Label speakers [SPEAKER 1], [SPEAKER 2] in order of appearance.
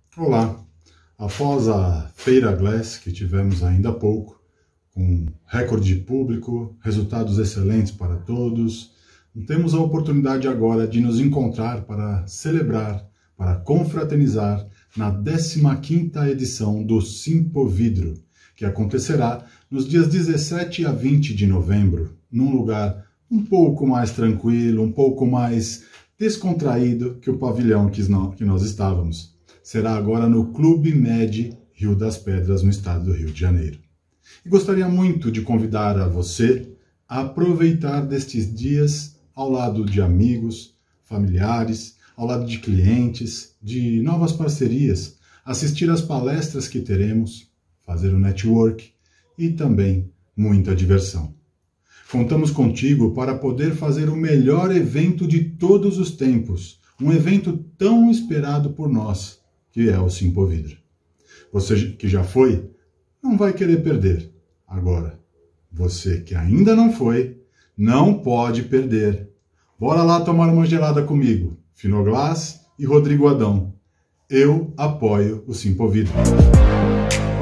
[SPEAKER 1] Olá! Após a Feira Glass, que tivemos ainda há pouco, com recorde de público, resultados excelentes para todos, temos a oportunidade agora de nos encontrar para celebrar, para confraternizar na 15ª edição do Simpovidro, que acontecerá nos dias 17 a 20 de novembro, num lugar um pouco mais tranquilo, um pouco mais descontraído que o pavilhão que nós estávamos. Será agora no Clube Med Rio das Pedras, no estado do Rio de Janeiro. E gostaria muito de convidar a você a aproveitar destes dias ao lado de amigos, familiares, ao lado de clientes, de novas parcerias, assistir às palestras que teremos, fazer o network e também muita diversão. Contamos contigo para poder fazer o melhor evento de todos os tempos, um evento tão esperado por nós, que é o Simpovidro. Você que já foi, não vai querer perder. Agora, você que ainda não foi, não pode perder. Bora lá tomar uma gelada comigo, Finoglass e Rodrigo Adão. Eu apoio o Simpovidro.